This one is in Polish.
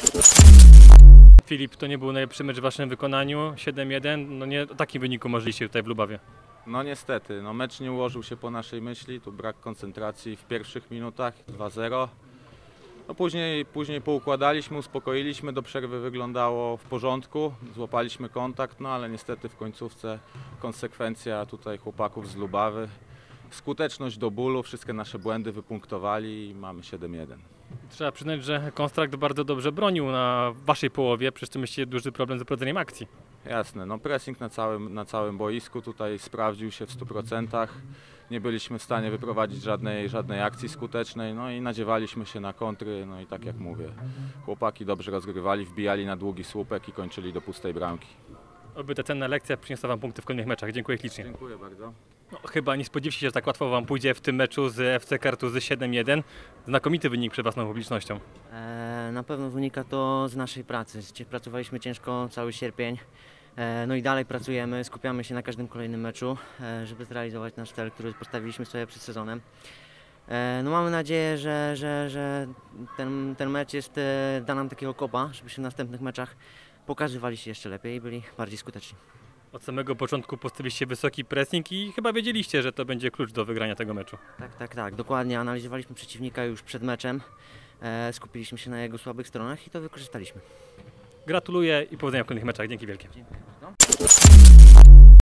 Filip, to nie był najlepszy mecz w waszym wykonaniu, 7-1, no nie o takim wyniku możliście tutaj w Lubawie. No niestety, mecz nie ułożył się po naszej myśli, tu brak koncentracji w pierwszych minutach, 2-0. No później poukładaliśmy, uspokoiliśmy, do przerwy wyglądało w porządku, złapaliśmy kontakt, no ale niestety w końcówce konsekwencja tutaj chłopaków z Lubawy. Skuteczność do bólu, wszystkie nasze błędy wypunktowali i mamy 7-1. Trzeba przyznać, że Konstrakt bardzo dobrze bronił na waszej połowie, przy czym mieliście duży problem z prowadzeniem akcji. Jasne, pressing na całym boisku tutaj sprawdził się w 100%. Nie byliśmy w stanie wyprowadzić żadnej akcji skutecznej, no i nadziewaliśmy się na kontry, no i tak jak mówię, chłopaki dobrze rozgrywali, wbijali na długi słupek i kończyli do pustej bramki. Oby ta cenna lekcja przyniosła wam punkty w kolejnych meczach. Dziękuję ślicznie. Dziękuję bardzo. No, chyba nie spodziewaliście się, że tak łatwo wam pójdzie w tym meczu z FC Kartuzy 7-1. Znakomity wynik przed własną publicznością. Na pewno wynika to z naszej pracy. Pracowaliśmy ciężko cały sierpień. No i dalej pracujemy, skupiamy się na każdym kolejnym meczu, żeby zrealizować nasz cel, który postawiliśmy sobie przed sezonem. No mamy nadzieję, że ten mecz da nam takiego kopa, żebyśmy w następnych meczach pokazywali się jeszcze lepiej i byli bardziej skuteczni. Od samego początku postawiliście wysoki pressing i chyba wiedzieliście, że to będzie klucz do wygrania tego meczu. Tak, dokładnie. Analizowaliśmy przeciwnika już przed meczem, skupiliśmy się na jego słabych stronach i to wykorzystaliśmy. Gratuluję i powodzenia w kolejnych meczach. Dzięki wielkie. Dziękuję bardzo.